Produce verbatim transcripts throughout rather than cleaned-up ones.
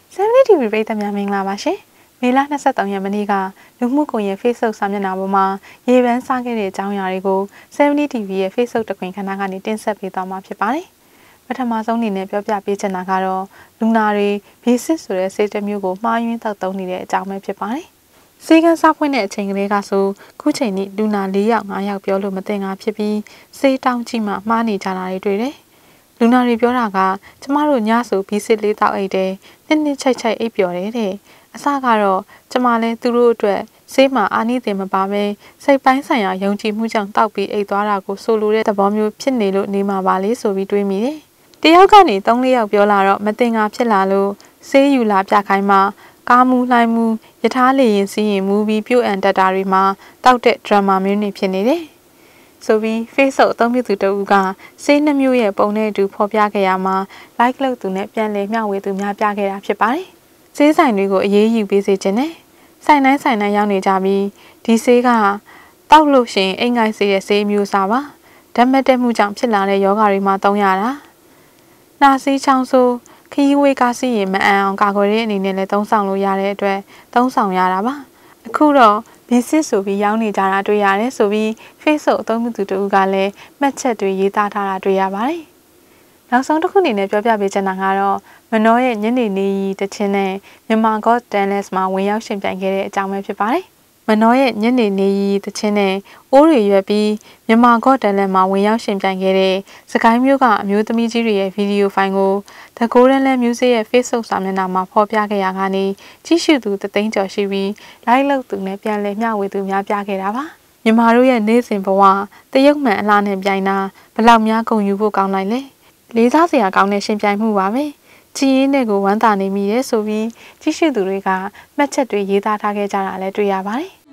seventy T V ပြည်သက်များမင်္ဂလာပါရှင်။မေလ၂၃ရက်နေ့ကလူမှုကွန်ရက် Facebook စာမျက်နှာပေါ်မှာရေပန်းစားခဲ့တဲ့အကြောင်းအရာတွေကို seventy T V ရဲ့ Facebook တခွင်ခန်းကနေတင်ဆက်ပေးသွားမှာဖြစ်ပါတယ်။ပထမဆုံးအနေနဲ့ပြောပြပေးချင်တာကတော့လူနာတွေဘီစစ်ဆိုတဲ့ဆေးတစ်မျိုးကိုမှားယွင်းတောက်သုံးနေတဲ့အကြောင်းပဲဖြစ်ပါတယ်။ဆေးကန်းစားဖွင့်တဲ့အချိန်ကလေးကဆိုခုချိန်นี้လူနာ၄ယောက်၅ယောက်ပြောလို့မတင်ငါဖြစ်ပြီးဆေးတောင်းကြည့်မှမှားနေကြတာတွေတွေ့တယ်။လူနာတွေပြောတာကကျမတို့ညဆိုဘီစစ်လေးတောက်အိတ်တယ်နှစ်နှစ်ချိုက်ချိုက်အိပ်ပျော်တယ်တဲ့အစကတော့ကျမလည်းသူတို့အတွက်ဆေးမှာအာနိသင်မပါပဲစိတ်ပိုင်းဆိုင်ရာယုံကြည်မှုကြောင့်တောက်ပြီးအိပ်သွားတာကိုဆိုလိုတဲ့သဘောမျိုးဖြစ်နေလို့နေမှာပါလေဆိုပြီးတွေးမိတယ်။တယောက်ကနေသုံးလေးယောက်ပြောလာတော့မတင်ငါဖြစ်လာလို့ဆေးယူလာပြခိုင်းမှကားမူလှိုင်းမူယထာလေရင်စီးရင်မူပြီးပြုတ်အန်တက်တာတွေမှာတောက်တဲ့ဒရမာမျိုးတွေဖြစ်နေတယ်။ဆိုပြီး Facebook အသုံးပြုသူတဦးကဆေးနှမျိုးရဲ့ပုံနဲ့အတူဖော်ပြခဲ့ရမှာ like လုပ်သူနဲ့ပြန်လည်မျှဝေသူများပြခဲ့တာဖြစ်ပါတယ်။ဆေးဆိုင်တွေကိုအေးအေးယူပေးစေခြင်းနဲ့ဆိုင်တိုင်းဆိုင်တိုင်းရောက်နေကြပြီးဒီဆေးကတောက်လို့ရှိရင်အိမ်ငိုက်စေတဲ့ဆေးမျိုးစားပါဓာတ်မတက်မှုကြောင့်ဖြစ်လာတဲ့ယောဂတွေမှာသုံးရတာ။နာဆေးချောင်းဆိုးခရီးဝေးကားစီးရင်မအန်အောင်ကာကွယ်တဲ့အနေနဲ့လည်းသုံးဆောင်လို့ရတဲ့အတွက်သုံးဆောင်ရတာပါ။အခုတော့ဘီစစ်ဆိုပြီးရောင်းနေကြတာတွေ့ရတယ်ဆိုပြီး Facebook အသုံးပြုသူတို့ကလည်းမှတ်ချက်တွေရေးသားထားတာတွေ့ရပါတယ်။နောက်ဆုံးတစ်ခုအနေနဲ့ပြောပြပေးချင်တာကတော့မနောရဲ့ညနေနေရီတခြင်းနဲ့မြန်မာဂေါ့တန်လက်စ်မှာဝင်ရောက်ရှင်ပြိုင်ခဲ့တဲ့အကြောင်းပဲဖြစ်ပါတယ်။မနောရဲ့ညနေနေရီတခြင်းနဲ့အိုးတွေရွက်ပြီးမြန်မာဂေါ့တန်လက်မှာဝင်ရောက်ရှင်ပြိုင်ခဲ့တဲ့စကိုင်းမျိုးကအမျိုးသမီးကြီးတွေရဲ့ဗီဒီယိုဖိုင်ကို The Golden Land Music ရဲ့ Facebook စာမျက်နှာမှာဖော်ပြခဲ့ရာကနေကြည့်ရှုသူတသိန်းကျော်ရှိပြီး like လုပ်သူနဲ့ပြန်လည်မျှဝေသူများပြခဲ့တာပါ။မြန်မာတို့ရဲ့နေ့စဉ်ဘဝတရုတ်မှန်အလားနဲ့ပြိုင်တာဘလောက်များဂုဏ်ယူဖို့ကောင်းလိုက်လဲ။လေးစားစရာကောင်းတဲ့ရှင်ပြိုင်မှုပါပဲ။ကြည်ရင်းတဲ့ကိုဝမ်းသာနေမိရဲဆိုပြီးကြည့်ရှုသူတွေကမှတ်ချက်တွေရေးသားထားခဲ့ကြတာလည်းတွေ့ရပါတယ်။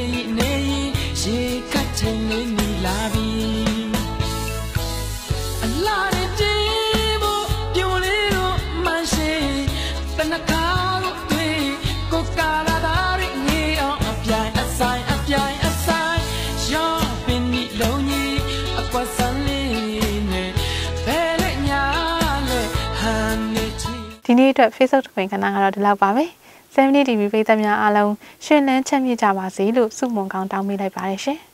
ဒီနေ့အတွက် Facebook တခွင်ခဏကတော့ဒီလောက်ပါပဲseventy T V ပြည်သက်များအားလုံးရှင်လန်းချမ်းမြေ့ကြပါစေလို့ဆုမွန်ကောင်းတောင်းပေးလိုက်ပါတယ်ရှင်